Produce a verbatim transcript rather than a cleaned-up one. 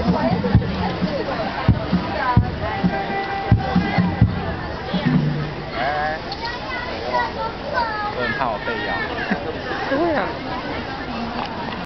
来来，我很怕我被咬。 不会啊。